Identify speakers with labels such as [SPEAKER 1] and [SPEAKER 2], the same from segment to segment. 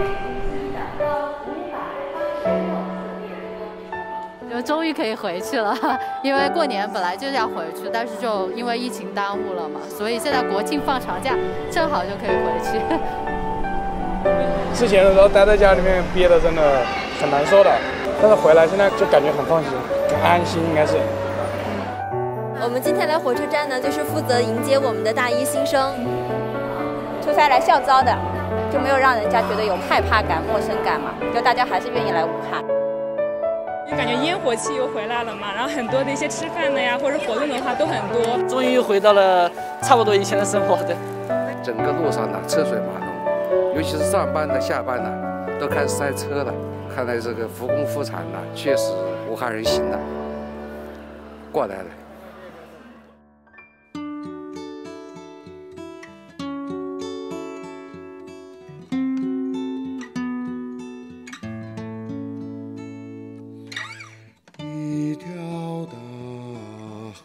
[SPEAKER 1] 就终于可以回去了，因为过年本来就是要回去，但是就因为疫情耽误了嘛，所以现在国庆放长假，正好就可以回去。
[SPEAKER 2] 之前的时候待在家里面憋的真的很难受的，但是回来现在就感觉很放心、很安心，应该是。
[SPEAKER 3] 我们今天来火车站呢，就是负责迎接我们的大一新生。出差来校招的，就没有让人家觉得有害怕感、陌生感嘛，就大家还是愿意来武汉。
[SPEAKER 4] 就感觉烟火气又回来了嘛，然后很多的一些吃饭的呀，或者活动的话都很多。
[SPEAKER 5] 终于回到了差不多以前的生活的。
[SPEAKER 6] 整个路上呢车水马龙，尤其是上班的、下班的都开始塞车了。看来这个复工复产呢，确实武汉人行了，过来了。
[SPEAKER 7] 一条大河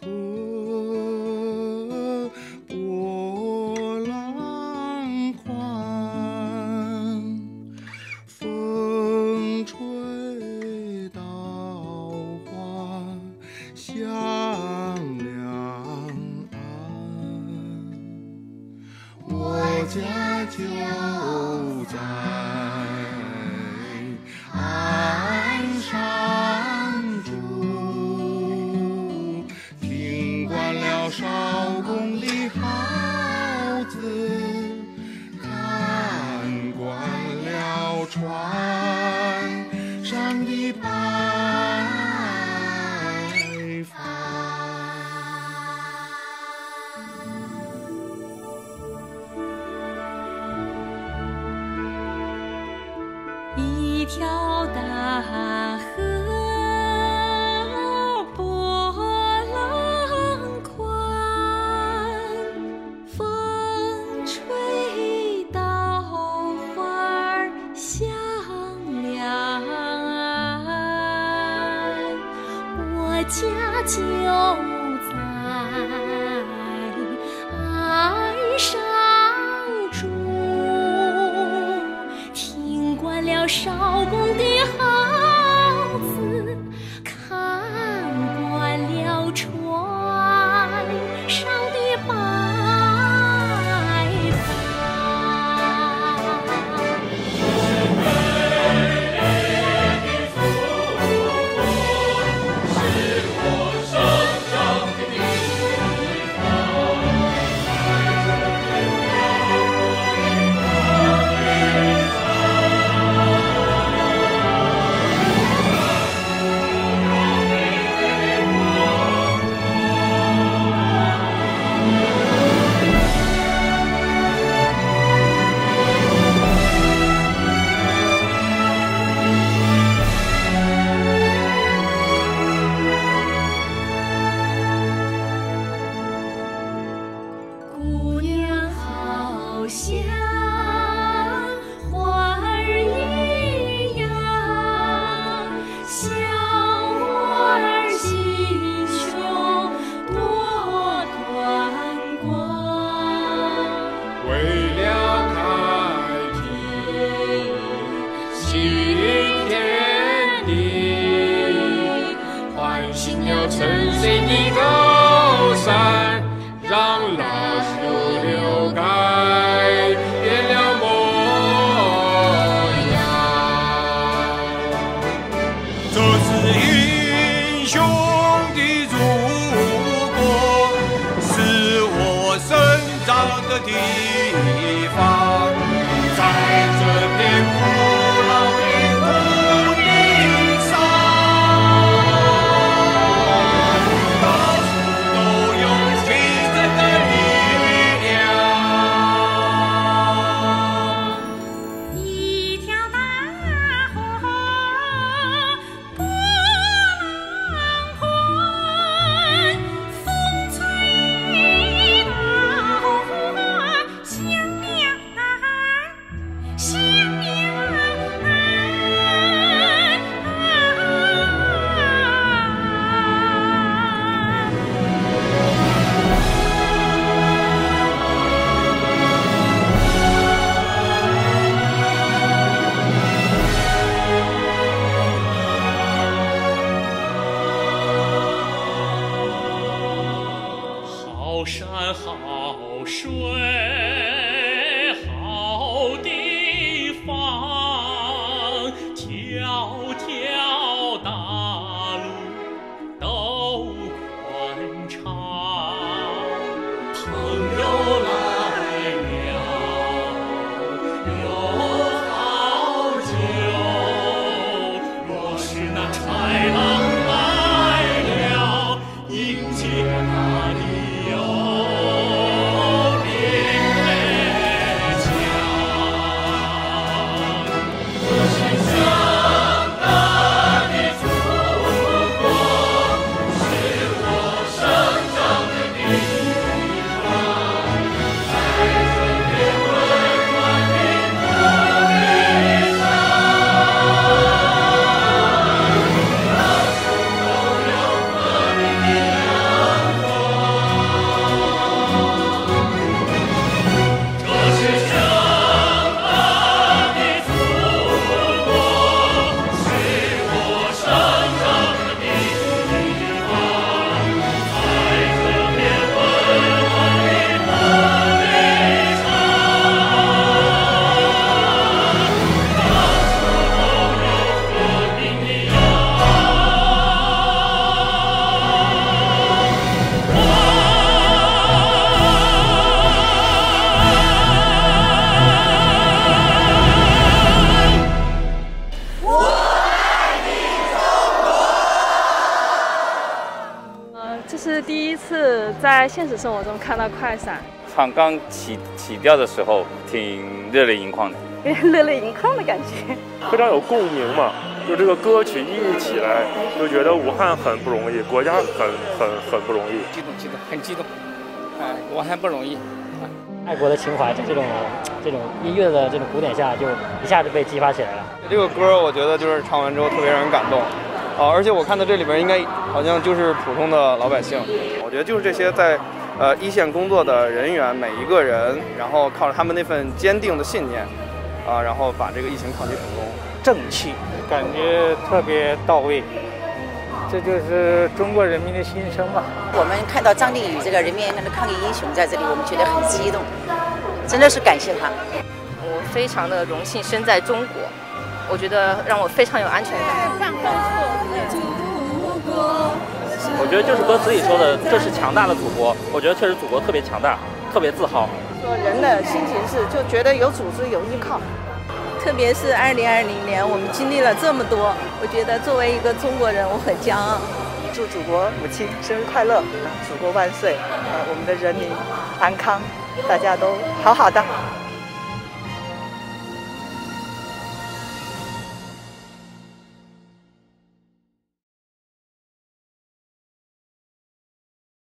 [SPEAKER 7] 波浪宽，风吹稻花香两岸。我家就在岸上住，听惯了少公的号子，看惯了船上的白帆。
[SPEAKER 8] 一条大河波浪宽，风吹稻花香两岸。我家就在岸上住，听惯了少公的号子，看惯了船上的白帆。姑娘好像花儿一样，小娃儿心胸多宽广。
[SPEAKER 7] 为了开辟新天地，唤醒了沉睡的高山，让老树流改变了模样。这是英雄的祖国，是我生长的地方，在这片古老的土地上，到处都有奇珍的力量。
[SPEAKER 8] 一条大河波浪宽，风吹稻花香两
[SPEAKER 7] 豺狼来了，迎接他的有兵来将。我是强大的祖国，是我生长的地方，孩子们温暖的土地上。
[SPEAKER 9] 这是第一次在现实生活中看到快闪。
[SPEAKER 10] 唱刚起调的时候，挺热泪盈眶的，
[SPEAKER 9] 热泪盈眶的感觉，
[SPEAKER 11] 非常有共鸣嘛。就这个歌曲一起来，就觉得武汉很不容易，国家很不容易。
[SPEAKER 12] 激动，很激动。武汉不容易。
[SPEAKER 13] 爱国的情怀在这种音乐的这种鼓点下，就一下子被激发起来了。
[SPEAKER 14] 这个歌我觉得就是唱完之后特别让人感动。而且我看到这里边应该好像就是普通的老百姓，我觉得就是这些在一线工作的人员每一个人，然后靠着他们那份坚定的信念，然后把这个疫情抗击成功。
[SPEAKER 15] 正气，感觉特别到位，这就是中国人民的心声嘛。
[SPEAKER 16] 我们看到张丽宇这个人民的抗疫英雄在这里，我们觉得很激动，真的是感谢他。
[SPEAKER 17] 我非常的荣幸生在中国。我觉得让我非常有安全感。
[SPEAKER 5] 我觉得就是歌词里说的，这是强大的祖国。我觉得确实祖国特别强大，特别自豪。
[SPEAKER 18] 说人的心情是就觉得有组织有依靠，
[SPEAKER 19] 特别是2020年，我们经历了这么多，我觉得作为一个中国人，我很骄傲。
[SPEAKER 18] 祝祖国母亲生日快乐，祖国万岁！我们的人民安康，大家都好好的。